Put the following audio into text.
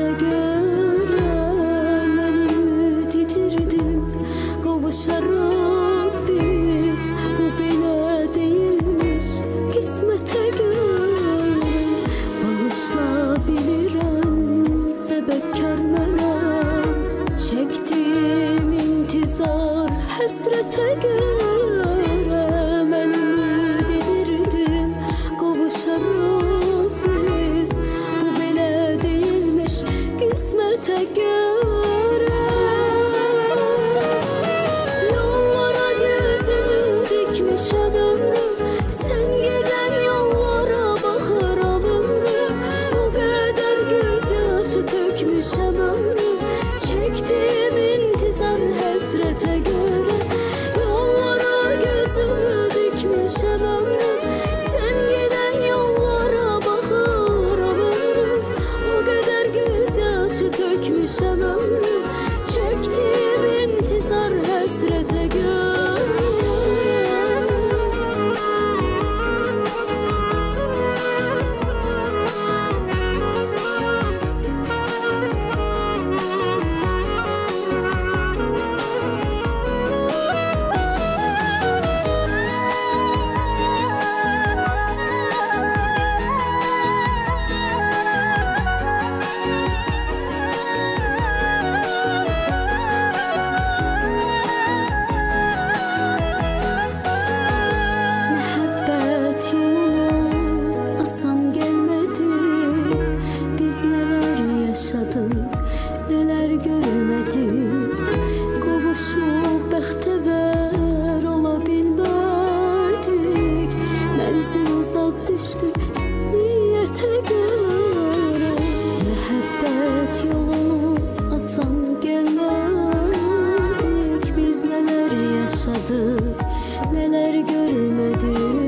göre ben ümit yitirdim. Kavuşarız biz, bu bile değilmiş kısmete göre. Bağışla bilirim sebepkar mənəm, çektim intizar hasrete göre ben ümit yitirdim. Kavuşarız biz, bu bile değilmiş kısmete göre. Yollara gözümü dikmişem ömrüm, sen giden yollara bakıram ömrüm. O kadar gözyaşı tökmüşem ömrüm, çektim intizar hasrete göre. Yollara gözümü dikmişem ömrüm, sen giden yollara bakıram ömrüm. O kadar gözyaşı tökmüşem ömrüm, çektim intizar hasrete göre. Mehabbet yolunu asan gelmedi. Biz neler yaşadık, neler görmedik. Kavuşup bəxtəvər ola bilmədik. Mənzil uzaq düşdü niyyətə görə. Mehabbet yolunu asan gelmedik. Biz neler yaşadık, neler görmedik.